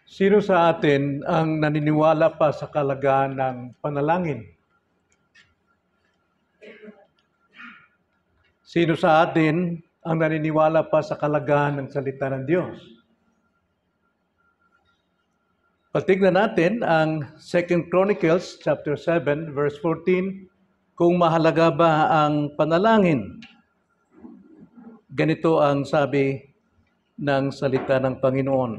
Sino sa atin ang naniniwala pa sa kalagahan ng panalangin? Sino sa atin ang naniniwala pa sa kalagahan ng salita ng Diyos? Patignan natin ang 2 Chronicles chapter 7 verse 14 kung mahalaga ba ang panalangin. Ganito ang sabi ng salita ng Panginoon.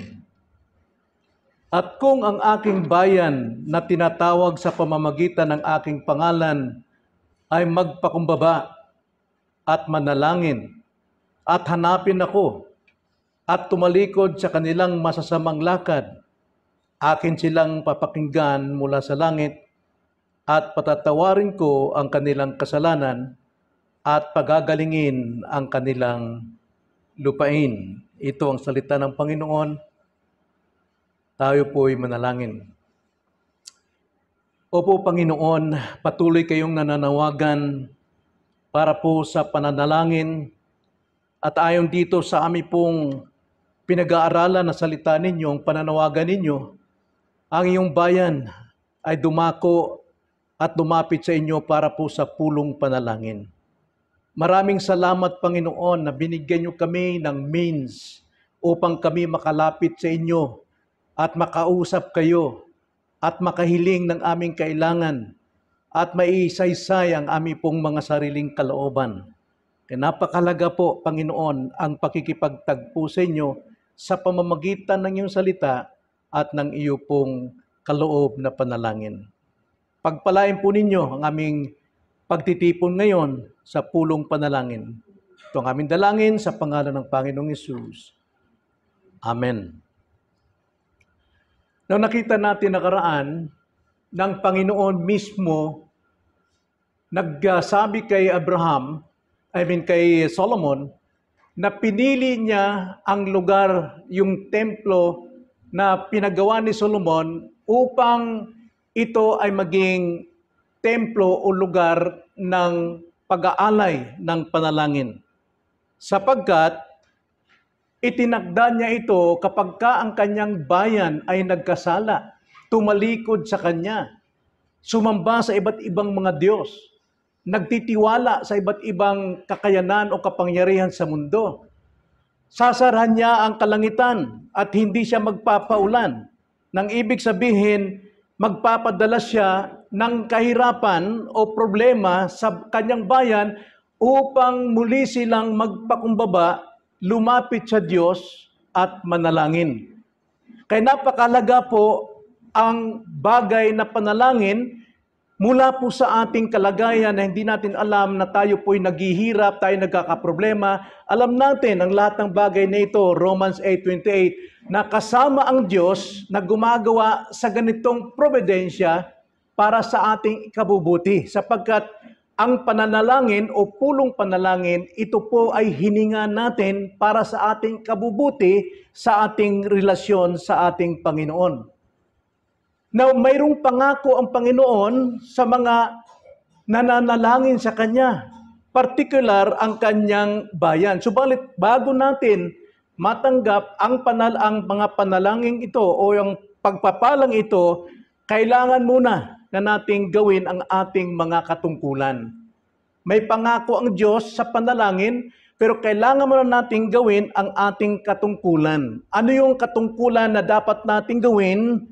At kung ang aking bayan na tinatawag sa pamamagitan ng aking pangalan ay magpakumbaba at manalangin at hanapin ako at tumalikod sa kanilang masasamang lakad, akin silang papakinggan mula sa langit at patatawarin ko ang kanilang kasalanan at pagagalingin ang kanilang lupain. Ito ang salita ng Panginoon. Tayo po'y manalangin. Opo Panginoon, patuloy kayong nananawagan para po sa pananalangin at ayon dito sa amin pong pinag-aaralan na salita ninyo, ang pananawagan ninyo, ang iyong bayan ay dumako at lumapit sa inyo para po sa pulong panalangin. Maraming salamat Panginoon na binigyan niyo kami ng means upang kami makalapit sa inyo at makausap kayo at makahiling ng aming kailangan at maisaysay ang aming pong mga sariling kalooban. Kaya napakalaga po, Panginoon, ang pakikipagtagpo sa inyo sa pamamagitan ng iyong salita at ng iyo pong kaloob na panalangin. Pagpalain po ninyo ang aming pagtitipon ngayon sa pulong panalangin. Ito ang aming dalangin sa pangalan ng Panginoong Hesus. Amen. Nung nakita natin nakaraan, ng Panginoon mismo nagsabi kay kay Solomon, na pinili niya ang lugar, yung templo na pinagawa ni Solomon upang ito ay maging templo o lugar ng pag-aalay ng panalangin. Sapagkat itinakda niya ito kapag ka ang kanyang bayan ay nagkasala, tumalikod sa kanya, sumamba sa iba't ibang mga Diyos, nagtitiwala sa iba't ibang kakayanan o kapangyarihan sa mundo. Sasarahan niya ang kalangitan at hindi siya magpapaulan. Nang ibig sabihin, magpapadala siya ng kahirapan o problema sa kanyang bayan upang muli silang magpakumbaba, lumapit sa Diyos at manalangin. Kaya napakalaga po ang bagay na panalangin mula po sa ating kalagayan na hindi natin alam na tayo po'y naghihirap, tayo nagkakaproblema. Alam natin ang lahat ng bagay na ito, Romans 8:28, na kasama ang Diyos na gumagawa sa ganitong providensya para sa ating ikabubuti. Sapagkat ang pananalangin o pulong panalangin, ito po ay hininga natin para sa ating kabubuti, sa ating relasyon sa ating Panginoon. Now, mayroong pangako ang Panginoon sa mga nananalangin sa Kanya, particular ang Kanyang bayan. Subalit, bago natin matanggap ang mga panalangin ito o yung pagpapalang ito, kailangan muna na nating gawin ang ating mga katungkulan. May pangako ang Diyos sa panalangin, pero kailangan muna nating gawin ang ating katungkulan. Ano yung katungkulan na dapat nating gawin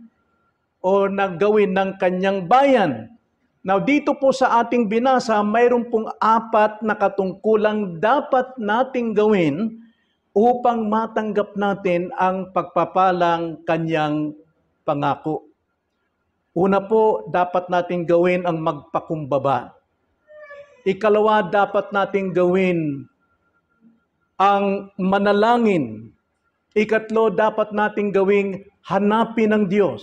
o naggawin ng kanyang bayan? Now, dito po sa ating binasa, mayroon pong 4 na katungkulang dapat nating gawin upang matanggap natin ang pagpapalang kanyang pangako. Una po, dapat nating gawin ang magpakumbaba. Ikalawa, dapat nating gawin ang manalangin. Ikatlo, dapat nating gawing hanapin ang Diyos.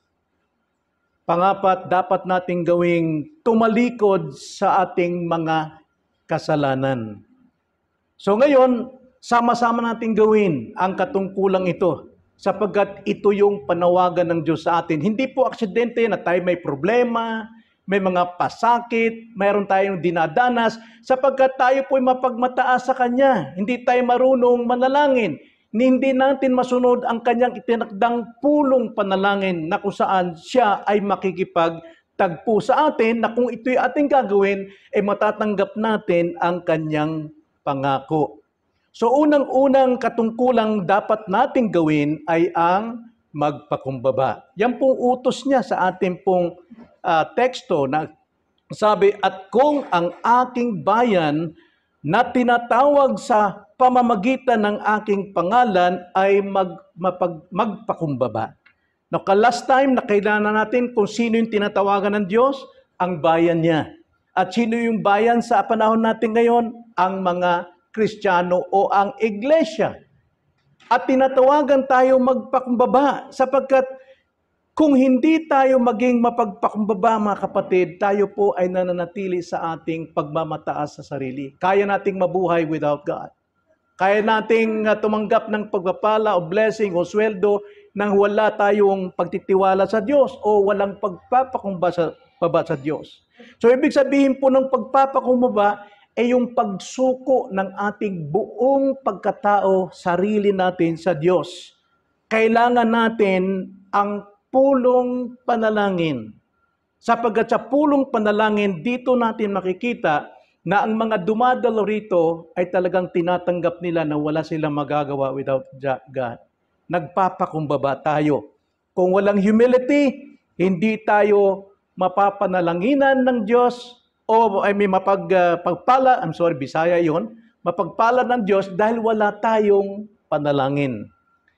Pangapat, dapat nating gawing tumalikod sa ating mga kasalanan. So ngayon, sama-sama nating gawin ang katungkulang ito, sapagkat ito yung panawagan ng Diyos sa atin. Hindi po aksidente na tayo may problema, may mga pasakit, mayroon tayong dinadanas, sapagkat tayo po'y mapagmataas sa Kanya. Hindi tayo marunong manalangin. hindi natin masunod ang kanyang itinakdang pulong panalangin na kung saan siya ay makikipagtagpo sa atin na kung ito'y ating gagawin, ay matatanggap natin ang kanyang pangako. So unang-unang katungkulang dapat nating gawin ay ang magpakumbaba. Yan pong utos niya sa ating pong teksto na sabi, at kung ang aking bayan na tinatawag sa pamamagitan ng aking pangalan ay magpakumbaba. Now, last time na kailangan natin kung sino yung tinatawagan ng Diyos, ang bayan niya. At sino yung bayan sa panahon natin ngayon? Ang mga Kristiyano o ang iglesia. At tinatawagan tayo magpakumbaba sapagkat kung hindi tayo maging mapagpakumbaba, mga kapatid, tayo po ay nananatili sa ating pagmamataas sa sarili. Kaya nating mabuhay without God. Kaya nating tumanggap ng pagpapala o blessing o sweldo nang wala tayong pagtitiwala sa Diyos o walang pagpapakumbaba sa Diyos. So, ibig sabihin po ng pagpapakumbaba ay yung pagsuko ng ating buong pagkatao, sarili natin sa Diyos. Kailangan natin ang pulong panalangin. Sapagkat sa pulong panalangin, dito natin makikita na ang mga dumadalo rito ay talagang tinatanggap nila na wala silang magagawa without God. Nagpapakumbaba tayo. Kung walang humility, hindi tayo mapapanalanginan ng Diyos o ay may mapagpala, Bisaya yon, mapagpala ng Diyos dahil wala tayong panalangin.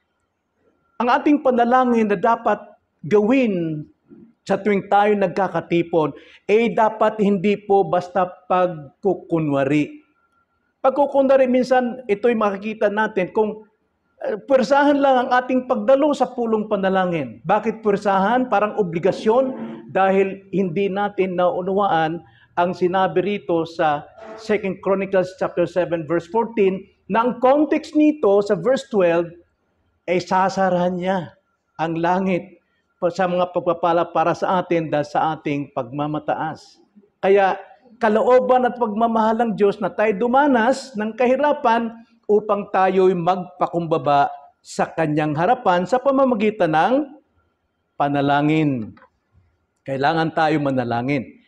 Ang ating panalangin na dapat gawin sa tuwing tayo nagkakatipon, dapat hindi po basta pagkukunwari. Pagkukunwari, minsan ito'y makikita natin kung pwersahan lang ang ating pagdalo sa pulong panalangin. Bakit pwersahan? Parang obligasyon dahil hindi natin naunawaan ang sinabi rito sa 2 Chronicles chapter 7 verse 14 na ang context nito sa verse 12 ay sasarahan niya ang langit sa mga pagpapala para sa atin dahil sa ating pagmamataas. Kaya kalooban at pagmamahal ng Diyos na tayo dumanas ng kahirapan upang tayo'y magpakumbaba sa kanyang harapan sa pamamagitan ng panalangin. Kailangan tayo manalangin.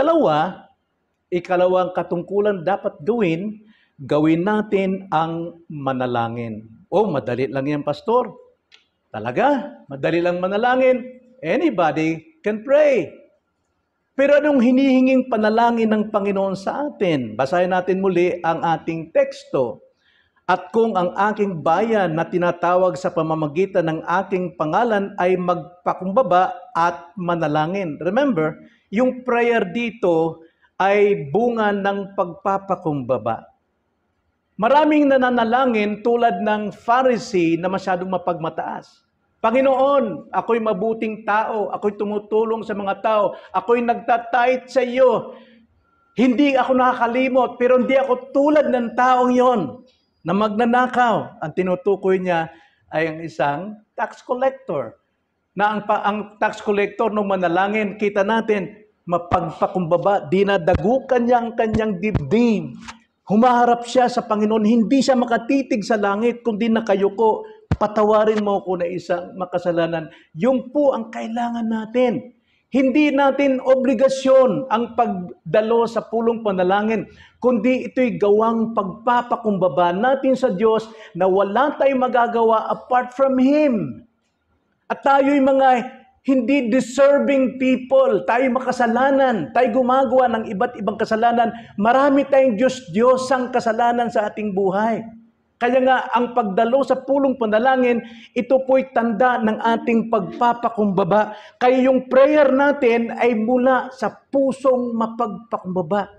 Ikalawang katungkulan dapat gawin natin ang manalangin. Madali lang yan, Pastor. Talaga, madali lang manalangin. Anybody can pray. Pero anong hinihinging panalangin ng Panginoon sa atin? Basahin natin muli ang ating teksto. At kung ang aking bayan na tinatawag sa pamamagitan ng aking pangalan ay magpakumbaba at manalangin. Remember, yung prayer dito ay bunga ng pagpapakumbaba. Maraming nananalangin tulad ng Pharisee na masyadong mapagmataas. Panginoon, ako'y mabuting tao, ako'y tumutulong sa mga tao, ako'y nagtatait sa iyo. Hindi ako nakakalimot, pero hindi ako tulad ng taong yon na magnanakaw. Ang tinutukoy niya ay ang isang tax collector. Na ang tax collector nung manalangin, kita natin, mapagpakumbaba, dinadagukan niya ang kanyang dibdib. Humaharap siya sa Panginoon, hindi siya makatitig sa langit, kundi nakayuko, patawarin mo ako na isang makasalanan. Yung po ang kailangan natin. Hindi natin obligasyon ang pagdalo sa pulong panalangin, kundi ito'y gawang pagpapakumbaba natin sa Diyos na wala tayong magagawa apart from Him. At tayo'y mga hindi deserving people, tayo makasalanan, tayo gumagawa ng iba't ibang kasalanan. Marami tayong Diyos-Diyosang kasalanan sa ating buhay. Kaya nga, ang pagdalo sa pulong panalangin, ito po'y tanda ng ating pagpapakumbaba. Kaya yung prayer natin ay mula sa pusong mapagpakumbaba.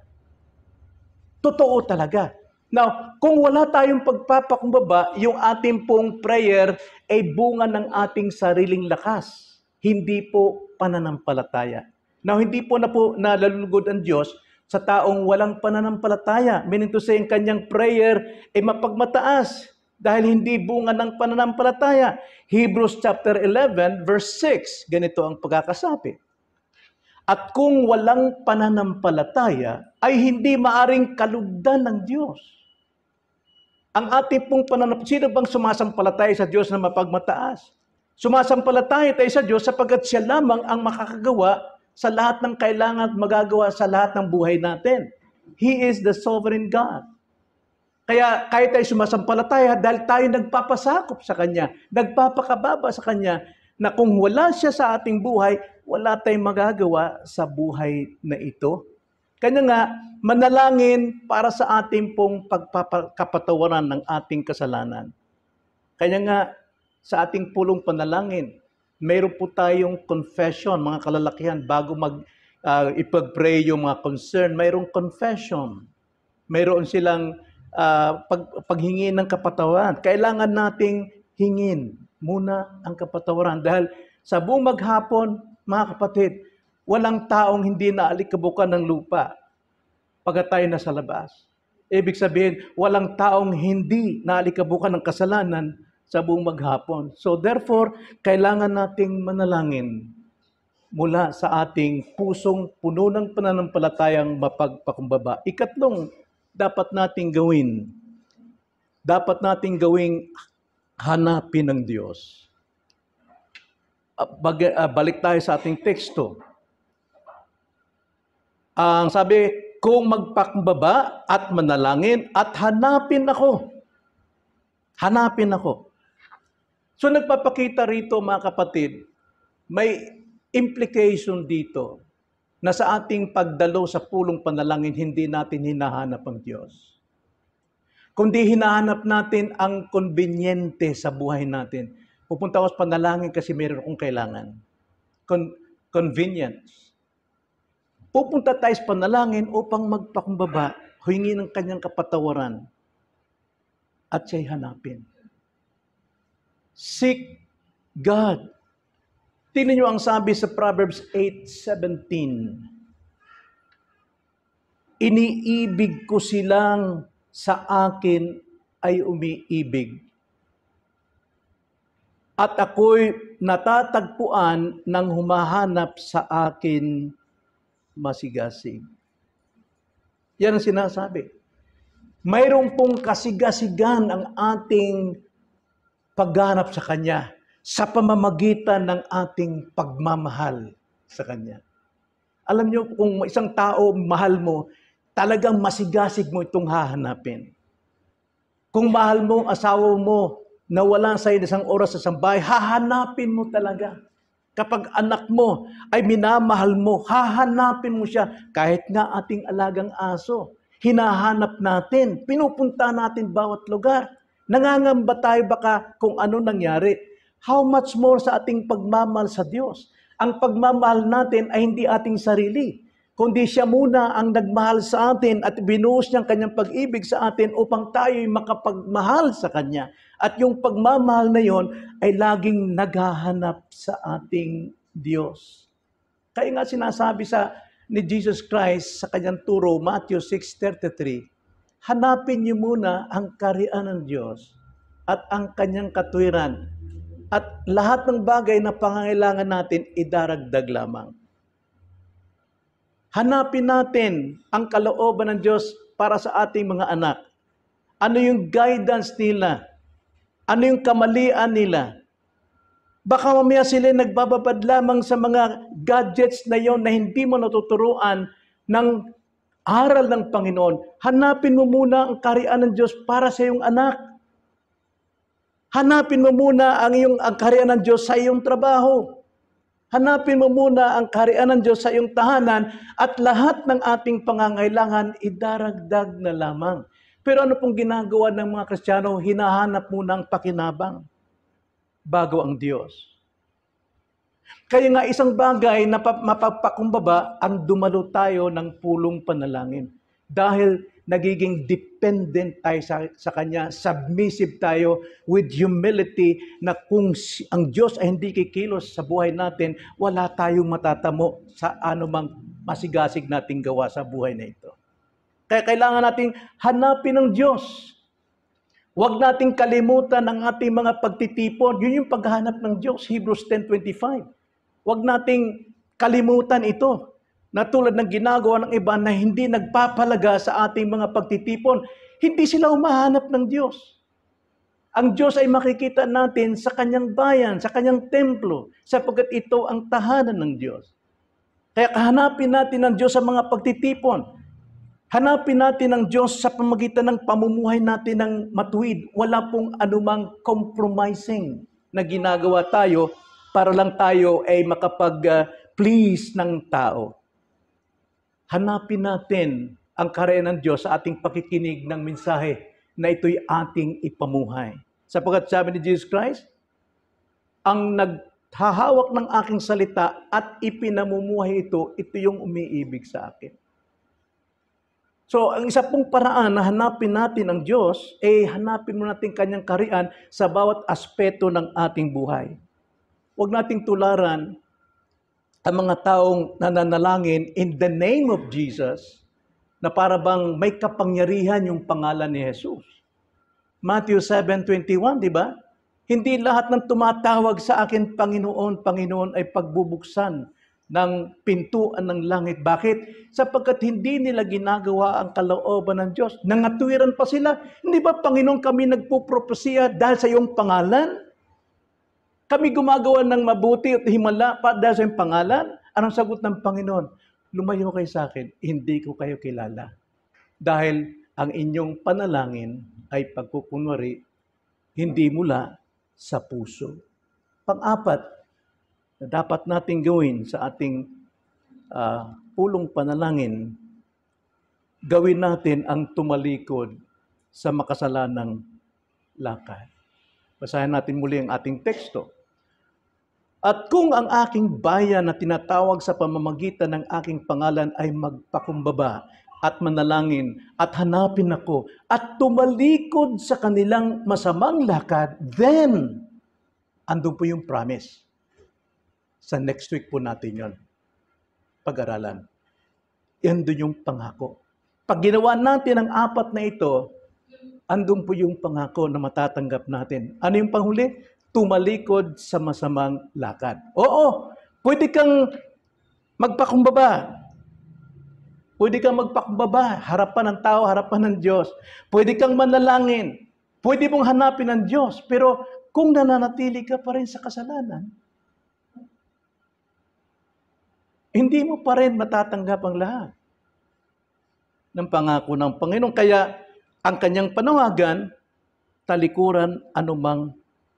Totoo talaga. Now, kung wala tayong pagpapakumbaba, yung ating pong prayer ay bunga ng ating sariling lakas. Hindi po pananampalataya. Now, hindi po nalulugod ang Diyos sa taong walang pananampalataya. Meaning to say, ang kanyang prayer ay mapagmataas dahil hindi bunga ng pananampalataya. Hebrews chapter 11 verse 6, ganito ang pagkakasabi. At kung walang pananampalataya, ay hindi maaring kalugdan ng Diyos. Ang ating pong sino bang sumasampalataya sa Diyos na mapagmataas? Sumasampalataya tayo sa Diyos sapagkat siya lamang ang makakagawa sa lahat ng kailangan at magagawa sa lahat ng buhay natin. He is the sovereign God. Kaya kahit tayo sumasampalataya dahil tayo nagpapasakop sa Kanya, nagpapakababa sa Kanya, na kung wala siya sa ating buhay, wala tayong magagawa sa buhay na ito. Kanya nga, manalangin para sa ating pong pagpapakapatawaran ng ating kasalanan. Kanya nga, sa ating pulong panalangin, mayroon po tayong confession, mga kalalakihan, bago ipag-pray yung mga concern, mayroong confession. Mayroon silang paghingi ng kapatawaran. Kailangan nating hingin muna ang kapatawaran. Dahil sa buong maghapon, mga kapatid, walang taong hindi naalikabukan ng lupa pagkat tayo nasa labas. Ibig sabihin, walang taong hindi naalikabukan ng kasalanan sa buong maghapon. So therefore, kailangan nating manalangin mula sa ating pusong puno ng pananampalatayang mapagpakumbaba. Ikatlong dapat nating gawin, dapat nating gawing hanapin ng Diyos. Balik tayo sa ating teksto. Ang sabi, kung magpakumbaba at manalangin at hanapin ako. Hanapin ako. So nagpapakita rito, mga kapatid, may implication dito na sa ating pagdalo sa pulong panalangin, hindi natin hinahanap ang Diyos. Kundi hinahanap natin ang konbinyente sa buhay natin. Pupunta ako sa panalangin kasi meron akong kailangan. Convenience. Pupunta tayo sa panalangin upang magpakumbaba, humingi ng kanyang kapatawaran at siya'y hanapin. Seek God. Tingnan niyo ang sabi sa Proverbs 8:17. Iniibig ko silang sa akin ay umiibig. At ako'y natatagpuan ng humahanap sa akin masigasig. Yan ang sinasabi. Mayroon pong kasigasigan ang ating paghanap sa Kanya sa pamamagitan ng ating pagmamahal sa Kanya. Alam niyo, kung isang tao mahal mo, talagang masigasig mo itong hahanapin. Kung mahal mo ang asawa mo na wala sa isang oras sa sambahay, hahanapin mo talaga. Kapag anak mo ay minamahal mo, hahanapin mo siya. Kahit nga ating alagang aso, hinahanap natin, pinupunta natin bawat lugar. Nangangamba tayo baka kung ano nangyari. How much more sa ating pagmamahal sa Diyos? Ang pagmamahal natin ay hindi ating sarili, kundi siya muna ang nagmahal sa atin at binuhos niyang kanyang pag-ibig sa atin upang tayo'y makapagmahal sa Kanya. At yung pagmamahal na yon ay laging naghahanap sa ating Diyos. Kaya nga sinasabi ni Jesus Christ sa kanyang turo, Matthew 6:33, hanapin niyo muna ang kaharian ng Diyos at ang kanyang katuwiran. At lahat ng bagay na pangangailangan natin, idaragdag lamang. Hanapin natin ang kalooban ng Diyos para sa ating mga anak. Ano yung guidance nila? Ano yung kamalian nila? Baka mamaya sila nagbababad lamang sa mga gadgets na yon na hindi mo natuturuan ng aral ng Panginoon. Hanapin mo muna ang kaharian ng Diyos para sa iyong anak. Hanapin mo muna ang kaharian ng Diyos sa iyong trabaho. Hanapin mo muna ang kaharian ng Diyos sa iyong tahanan at lahat ng ating pangangailangan idaragdag na lamang. Pero ano pong ginagawa ng mga Kristiyano? Hinahanap muna ang pakinabang bago ang Diyos. Kaya nga isang bagay na mapagpakumbaba ang dumalo tayo ng pulong panalangin. Dahil nagiging dependent tayo sa Kanya, submissive tayo with humility na kung ang Diyos ay hindi kikilos sa buhay natin, wala tayong matatamo sa anumang masigasig nating gawa sa buhay na ito. Kaya kailangan nating hanapin ng Diyos. Huwag nating kalimutan ang ating mga pagtitipon. Yun yung paghahanap ng Diyos, Hebrews 10:25. Huwag nating kalimutan ito. Na tulad ng ginagawa ng iba na hindi nagpapalaga sa ating mga pagtitipon, Hindi sila humahanap ng Diyos. Ang Diyos ay makikita natin sa kanyang bayan, sa kanyang templo, sapagkat ito ang tahanan ng Diyos. Kaya hanapin natin ang Diyos sa mga pagtitipon. Hanapin natin ang Diyos sa pamagitan ng pamumuhay natin ng matuwid. Wala pong anumang compromising na ginagawa tayo para lang tayo ay makapag-please ng tao. Hanapin natin ang karya ng Diyos sa ating pakikinig ng mensahe na ito'y ating ipamuhay. Sapagkat sabi ni Jesus Christ, ang naghahawak ng aking salita at ipinamumuhay ito yung umiibig sa akin. So, ang isa pong paraan na hanapin natin ang Diyos, hanapin mo natin kanyang kariyan sa bawat aspeto ng ating buhay. Huwag nating tularan ang mga taong nananalangin in the name of Jesus na para bang may kapangyarihan yung pangalan ni Jesus. Matthew 7:21, di ba? Hindi lahat ng tumatawag sa akin, Panginoon, Panginoon, ay pagbubuksan ng pintuan ng langit. Bakit? Sapagkat hindi nila ginagawa ang kalooban ng Diyos. Nangatwiran pa sila. Hindi ba, Panginoon, kami nagpupropesya dahil sa iyong pangalan? Kami gumagawa ng mabuti at himala pa dahil sa iyong pangalan? Anong sagot ng Panginoon? Lumayo kayo sa akin, hindi ko kayo kilala. Dahil ang inyong panalangin ay pagkukunwari, hindi mula sa puso. Pang-apat, na dapat natin gawin sa ating pulong panalangin, gawin natin ang tumalikod sa makasalanang lakad. Basahin natin muli ang ating teksto. At kung ang aking bayan na tinatawag sa pamamagitan ng aking pangalan ay magpakumbaba at manalangin at hanapin ako at tumalikod sa kanilang masamang lakad, then, andun po yung promise. Sa next week po natin yon pag-aralan. Yan doon yung pangako. Pag ginawa natin ang apat na ito, andun po yung pangako na matatanggap natin. Ano yung panghuli? Tumalikod sa masamang lakad. Oo, pwede kang magpakumbaba. Pwede kang magpakumbaba. Harapan ng tao, harapan ng Diyos. Pwede kang manalangin. Pwede mong hanapin ang Diyos. Pero kung nananatili ka pa rin sa kasalanan, hindi mo pa rin matatanggap ang lahat ng pangako ng Panginoon. Kaya ang kanyang panawagan, talikuran anumang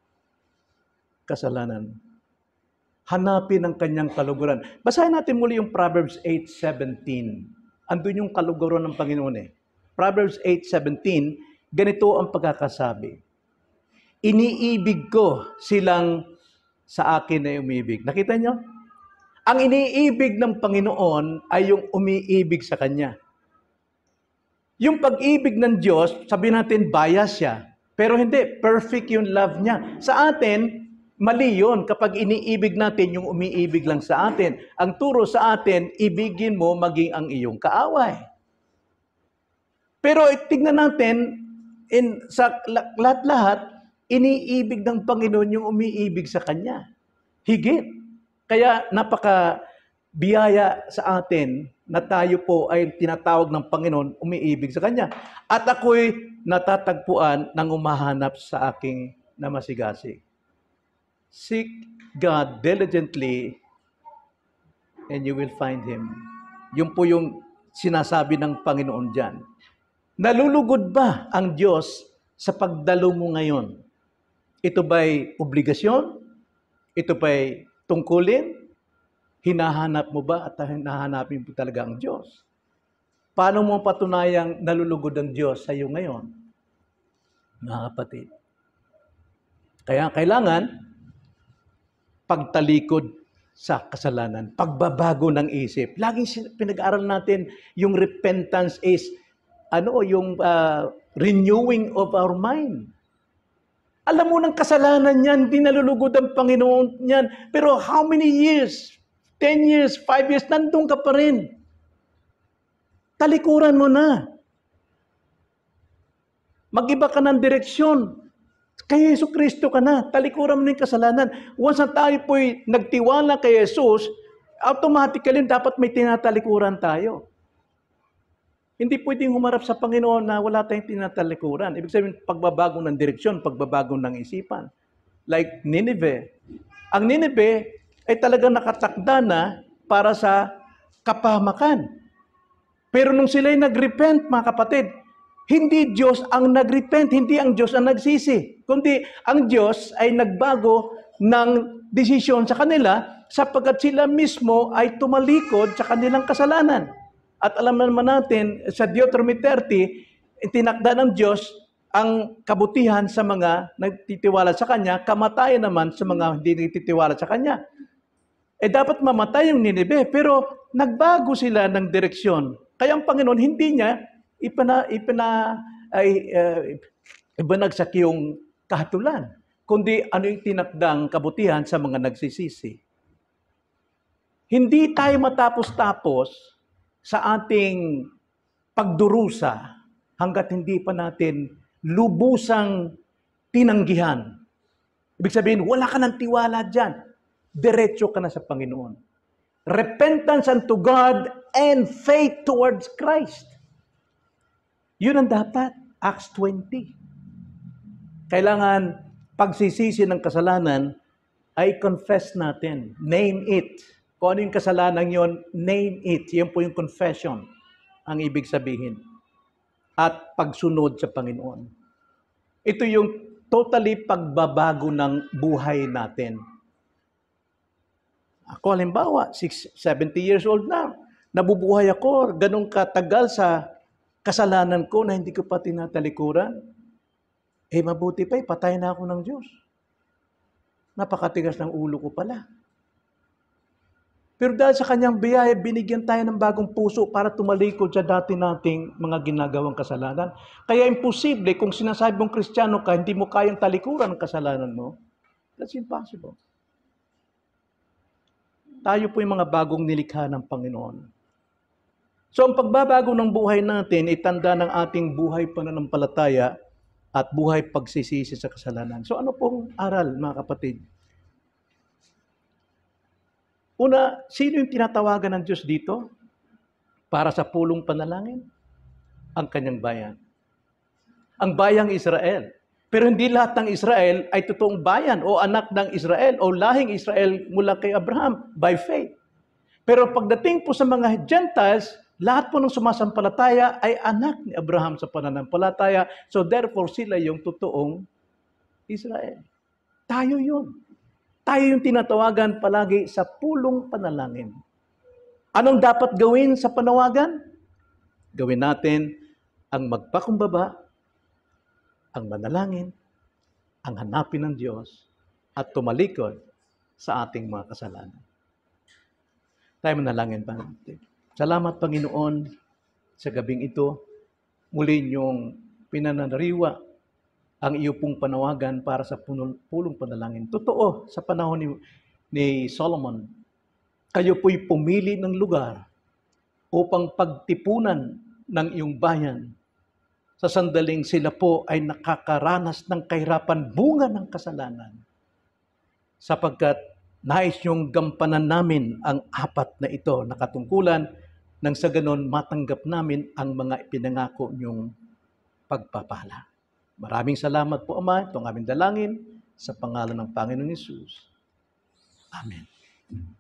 kasalanan. Hanapin ang kanyang kaluguran. Basahin natin muli yung Proverbs 8:17. Andun yung kaluguran ng Panginoon eh. Proverbs 8:17, ganito ang pagkakasabi. Iniibig ko silang sa akin ay umibig. Nakita nyo? Ang iniibig ng Panginoon ay yung umiibig sa Kanya. Yung pag-ibig ng Diyos, sabihin natin bias siya. Pero hindi, perfect yung love niya. Sa atin, mali yun kapag iniibig natin yung umiibig lang sa atin. Ang turo sa atin, ibigin mo maging ang iyong kaaway. Pero tignan natin, sa lahat-lahat, iniibig ng Panginoon yung umiibig sa Kanya. Higit. Kaya napaka biyaya sa atin na tayo po ay tinatawag ng Panginoon, umiibig sa Kanya. At ako'y natatagpuan ng umahanap sa aking namasigasig. Seek God diligently and you will find Him. Yun po yung sinasabi ng Panginoon dyan. Nalulugod ba ang Diyos sa pagdalo mo ngayon? Ito ba'y obligasyon? Ito ba'y tungkulin? Hinahanap mo ba at hinahanapin mo talaga ang Diyos? Paano mo patunayang nalulugod ang Diyos sa iyo ngayon? Mga kapatid. Kaya kailangan pagtalikod sa kasalanan, pagbabago ng isip. Laging pinag-aaral natin yung repentance is yung renewing of our mind. Alam mo ng kasalanan niyan, hindi nalulugod ang Panginoon niyan. Pero how many years? 10 years, 5 years, nandun ka pa rin. Talikuran mo na. Mag-iba ka ng direksyon. Kay Yesu Kristo ka na. Talikuran mo na yung kasalanan. Once na tayo po'y nagtiwala kay Jesus, automatically dapat may tinatalikuran tayo. Hindi pwedeng humarap sa Panginoon na wala tayong tinatalikuran. Ibig sabihin, pagbabago ng direksyon, pagbabago ng isipan. Like Nineveh. Ang Nineveh ay talagang nakatakda na para sa kapahamakan. Pero nung sila'y nag-repent, mga kapatid, hindi Diyos ang nag-repent, hindi ang Diyos ang nagsisi. Kundi ang Diyos ay nagbago ng desisyon sa kanila sapagkat sila mismo ay tumalikod sa kanilang kasalanan. At alam naman natin, sa Deuteronomy 30, itinakda ng Diyos ang kabutihan sa mga nagtitiwala sa Kanya, kamatayan naman sa mga hindi nagtitiwala sa Kanya. Dapat mamatay yung Nineveh, pero nagbago sila ng direksyon. Kaya ang Panginoon, hindi niya ibanagsak yung kahatulan, kundi ano yung tinakdang kabutihan sa mga nagsisisi. Hindi tayo matapos-tapos sa ating pagdurusa hanggat hindi pa natin lubusang tinanggihan. Ibig sabihin, wala ka ng tiwala dyan. Diretso ka na sa Panginoon. Repentance unto God and faith towards Christ. Yun ang dapat. Acts 20. Kailangan pagsisisi ng kasalanan ay confess natin. Name it. Kung ano yung kasalanan yon, name it. Yan po yung confession ang ibig sabihin. At pagsunod sa Panginoon. Ito yung totally pagbabago ng buhay natin. Ako halimbawa, 70 years old na. Nabubuhay ako, ganun katagal sa kasalanan ko na hindi ko pa tinatalikuran. Mabuti pa, patay na ako ng Diyos. Napakatigas ng ulo ko pala. Pero dahil sa kanyang biyaya, binigyan tayo ng bagong puso para tumalikod sa dati nating mga ginagawang kasalanan. Kaya imposible, kung sinasabi mong Kristiyano ka, hindi mo kayang talikuran ang kasalanan mo. That's impossible. Tayo po yung mga bagong nilikha ng Panginoon. So ang pagbabago ng buhay natin, itanda ng ating buhay pananampalataya at buhay pagsisisi sa kasalanan. So ano pong aral, mga kapatid? Una, sino yung tinatawagan ng Diyos dito para sa pulong panalangin? Ang kanyang bayan. Ang bayang Israel. Pero hindi lahat ng Israel ay totoong bayan o anak ng Israel o lahing Israel mula kay Abraham by faith. Pero pagdating po sa mga Gentiles, lahat po ng sumasampalataya ay anak ni Abraham sa pananampalataya. So therefore, sila yung totoong Israel. Tayo yun. Tayo yung tinatawagan palagi sa pulong panalangin. Anong dapat gawin sa panawagan? Gawin natin ang magpakumbaba, ang manalangin, ang hanapin ng Diyos, at tumalikod sa ating mga kasalanan. Tayo manalangin pa natin. Salamat, Panginoon, sa gabing ito. Muli niyong pinananariwa ang iyo pong panawagan para sa pulong panalangin. Totoo, sa panahon ni Solomon, kayo po'y pumili ng lugar upang pagtipunan ng iyong bayan sa sandaling sila po ay nakakaranas ng kahirapan, bunga ng kasalanan. Sapagkat nais niyong gampanan namin ang apat na ito na katungkulan nang sa ganon matanggap namin ang mga ipinangako niyong pagpapala. Maraming salamat po, Ama. Itong aming dalangin sa pangalan ng Panginoon Hesus. Amen.